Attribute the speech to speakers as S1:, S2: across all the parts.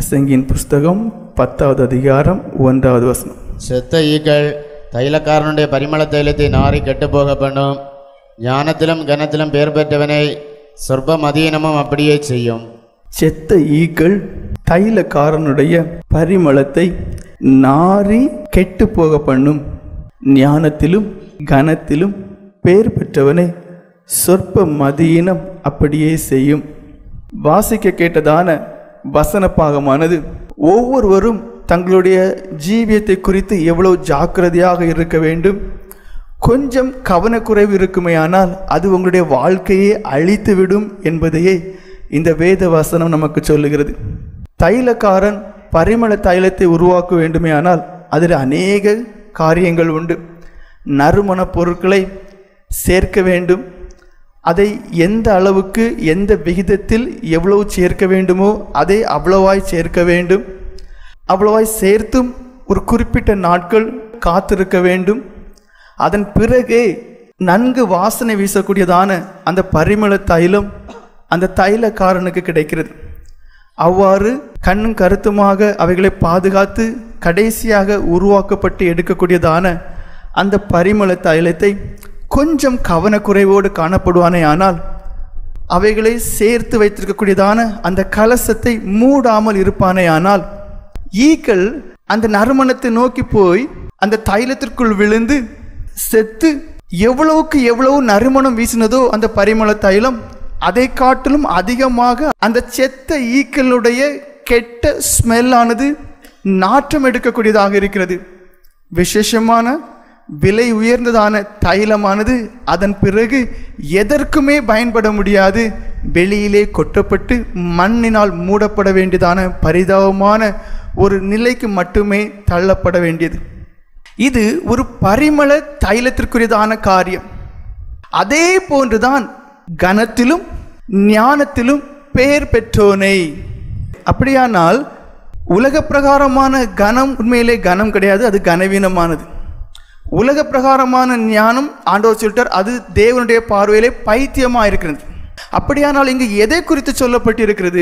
S1: பிரசங்கியின் புஸ்தகம் 10வது அதிகாரம் 1வது வசனம்.
S2: செத்த ஈக்கள் தைலக்காரனுடைய பரிமள தைலத்தை நாரி கெட்டுப்போக பண்ணும். ஞானத்திலும் கனத்திலும் பெயர் பெற்றவனை சொற்ப மதியினமும் அப்படியே செய்யும்.
S1: செத்த ஈக்கள் தைலக்காரனுடைய பரிமளத்தை நாரி கெட்டு போக பண்ணும். ஞானத்திலும் கனத்திலும் பெயர் பெற்றவனை சொற்ப மதியினம் அப்படியே செய்யும். வாசிக்க கேட்டதான வசன பாகமானது ஒவ்வொருவரும் தங்களுடைய ஜீவியத்தை குறித்து எவ்வளவு ஜாக்கிரதையாக இருக்க வேண்டும். கொஞ்சம் கவனக்குறைவு இருக்குமேயானால் அது உங்களுடைய வாழ்க்கையை அழித்துவிடும் என்பதையே இந்த வேத வசனம் நமக்கு சொல்லுகிறது. தைலக்காரன் பரிமள தைலத்தை உருவாக்க வேண்டுமேயானால் அதில் அநேக காரியங்கள் உண்டு. நறுமண பொருட்களை சேர்க்க வேண்டும். அதை எந்த அளவுக்கு எந்த விகிதத்தில் எவ்வளவு சேர்க்க வேண்டுமோ அதை அவ்வளவாய் சேர்க்க வேண்டும். அவ்வளவாய் சேர்த்தும் ஒரு குறிப்பிட்ட நாட்கள் காத்திருக்க வேண்டும். அதன் பிறகே நன்கு வாசனை வீசக்கூடியதான அந்த பரிமள தைலம் அந்த தைலக்காரனுக்கு கிடைக்கிறது. அவ்வாறு கண்ணும் கருத்துமாக அவைகளை பாதுகாத்து கடைசியாக உருவாக்கப்பட்டு எடுக்கக்கூடியதான அந்த பரிமள தைலத்தை கொஞ்சம் கவனக்குறைவோடு காணப்படுவானே ஆனால் அவைகளை சேர்த்து வைத்திருக்கக்கூடியதான அந்த கலசத்தை மூடாமல் இருப்பானே ஆனால் ஈக்கள் அந்த நறுமணத்தை நோக்கி போய் அந்த தைலத்திற்குள் விழுந்து செத்து எவ்வளவுக்கு எவ்வளவு நறுமணம் வீசினதோ அந்த பரிமள தைலம் அதை காட்டிலும் அதிகமாக அந்த செத்த ஈக்களுடைய கெட்ட ஸ்மெல்லானது நாற்றம் எடுக்கக்கூடியதாக இருக்கிறது. விசேஷமான விலை உயர்ந்ததான தைலமானது அதன் பிறகு எதற்குமே பயன்பட முடியாது, வெளியிலே கொட்டப்பட்டு மண்ணினால் மூடப்பட வேண்டியதான பரிதாபமான ஒரு நிலைக்கு மட்டுமே தள்ளப்பட வேண்டியது. இது ஒரு பரிமள தைலத்திற்குரியதான காரியம். அதே போன்றுதான் கனத்திலும் ஞானத்திலும் பெயர் பெற்றோனை. அப்படியானால் உலக பிரகாரமான கனம் உண்மையிலே கனம் கிடையாது, அது கனவீனமானது. உலக பிரகாரமான ஞானம் ஆண்டவர் சொல்லிட்டார் அது தேவனுடைய பார்வையிலே பைத்தியமாக இருக்கிறது. அப்படியானால் இங்கு எதை குறித்து சொல்லப்பட்டிருக்கிறது?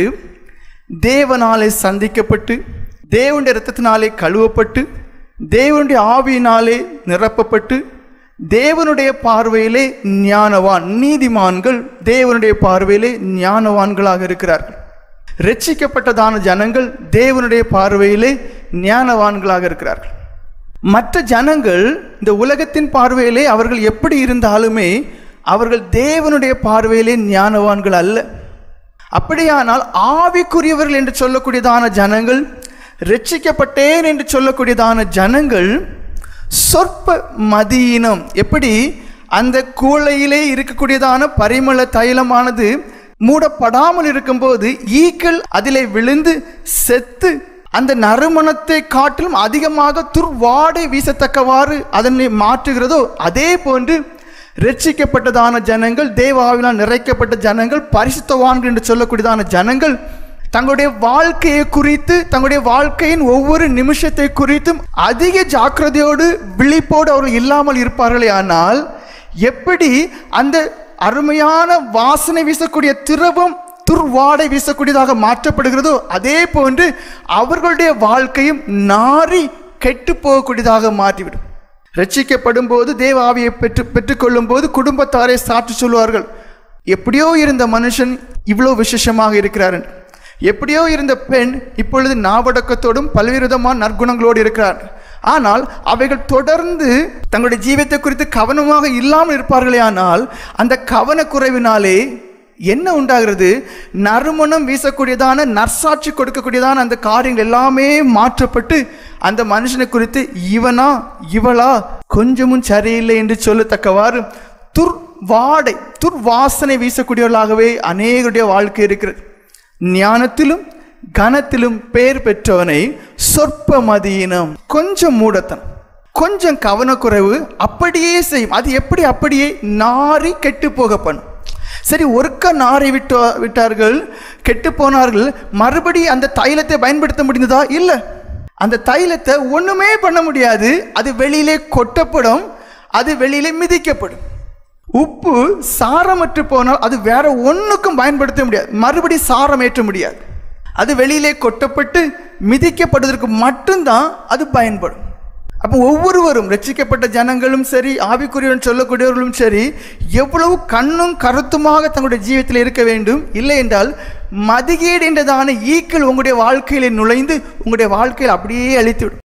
S1: தேவனாலே சந்திக்கப்பட்டு தேவனுடைய இரத்தத்தினாலே கழுவப்பட்டு தேவனுடைய ஆவியினாலே நிரப்பப்பட்டு தேவனுடைய பார்வையிலே ஞானவான், நீதிமான்கள் தேவனுடைய பார்வையிலே ஞானவான்களாக இருக்கிறார்கள். ரட்சிக்கப்பட்டதான ஜனங்கள் தேவனுடைய பார்வையிலே ஞானவான்களாக இருக்கிறார்கள். மற்ற ஜனங்கள் இந்த உலகத்தின் பார்வையிலே அவர்கள் எப்படி இருந்தாலுமே அவர்கள் தேவனுடைய பார்வையிலே ஞானவான்கள் அல்ல. அப்படியானால் ஆவிக்குரியவர்கள் என்று சொல்லக்கூடியதான ஜனங்கள், ரட்சிக்கப்பட்டேன் என்று சொல்லக்கூடியதான ஜனங்கள் சொற்ப மதியினம். எப்படி அந்த கூளையிலே இருக்கக்கூடியதான பரிமள தைலமானது மூடப்படாமல் இருக்கும்போது ஈக்கள் அதிலே விழுந்து செத்து அந்த நறுமணத்தை காட்டிலும் அதிகமாக துர்வாடை வீசத்தக்கவாறு அதனை மாற்றுகிறதோ அதே போன்று ரட்சிக்கப்பட்டதான ஜனங்கள், தேவ ஆவியினால் நிறைக்கப்பட்ட ஜனங்கள், பரிசுத்தவான்கள் என்று சொல்லக்கூடியதான ஜனங்கள் தங்களுடைய வாழ்க்கையை குறித்து தங்களுடைய வாழ்க்கையின் ஒவ்வொரு நிமிஷத்தை குறித்தும் அதிக ஜாக்கிரதையோடு விழிப்போடு அவர்கள் இல்லாமல் இருப்பார்களே. ஆனால் எப்படி அந்த அருமையான வாசனை வீசக்கூடிய திரவம் துர்வாடை வீசக்கூடியதாக மாற்றப்படுகிறதோ அதே போன்று அவர்களுடைய வாழ்க்கையும் நாரி கெட்டு போகக்கூடியதாக மாற்றிவிடும். ரட்சிக்கப்படும் போது தேவ ஆவியை பெற்றுக்கொள்ளும் போது குடும்பத்தாரை சாட்சி சொல்வார்கள், எப்படியோ இருந்த மனுஷன் இவ்வளோ விசேஷமாக இருக்கிறார், எப்படியோ இருந்த பெண் இப்பொழுது நாவடக்கத்தோடும் பல்வேறு விதமான நற்குணங்களோடு இருக்கிறார். ஆனால் அவைகள் தொடர்ந்து தங்களுடைய ஜீவியத்தை குறித்து கவனமாக இல்லாமல் இருப்பார்களே. ஆனால் அந்த கவனக்குறைவினாலே என்ன உண்டாகிறது? நறுமணம் வீசக்கூடியதான நற்சாட்சி கொடுக்கக்கூடியதான அந்த காரியங்கள் எல்லாமே மாற்றப்பட்டு அந்த மனுஷனை குறித்து இவனா இவளா கொஞ்சமும் சரியில்லை என்று சொல்லத்தக்கவாறு துர்வாசனை வீசக்கூடியவர்களாகவே அநேகருடைய வாழ்க்கை இருக்கிறது. ஞானத்திலும் கனத்திலும் பெயர் பெற்றவனை சொற்ப மதியினம், கொஞ்சம் மூடத்தனம், கொஞ்சம் கவனக்குறைவு அப்படியே செய்யும். அது எப்படி? அப்படியே நாரி கெட்டு போக பண்ணும். சரி, ஒருக்க நாரை விட்டார்கள், கெட்டு போனார்கள், மறுபடி அந்த தைலத்தை பயன்படுத்த முடிந்ததா? இல்லை. அந்த தைலத்தை ஒன்றுமே பண்ண முடியாது. அது வெளியிலே கொட்டப்படும், அது வெளியிலே மிதிக்கப்படும். உப்பு சாரமற்று போனால் அது வேற ஒன்றுக்கும் பயன்படுத்த முடியாது, மறுபடி சாரம் ஏற்ற முடியாது. அது வெளியிலே கொட்டப்பட்டு மிதிக்கப்படுவதற்கு மட்டும்தான் அது பயன்படும். அப்போ ஒவ்வொருவரும், ரட்சிக்கப்பட்ட ஜனங்களும் சரி, ஆவிக்குரியவன் சொல்லக்கூடியவர்களும் சரி, எவ்வளவு கண்ணும் கருத்துமாக தங்களுடைய ஜீவியத்தில் இருக்க வேண்டும். இல்லை என்றால் மதிகேடு என்றதான ஈக்கள் உங்களுடைய வாழ்க்கையில் நுழைந்து உங்களுடைய வாழ்க்கையில் அப்படியே அழித்துவிடும்.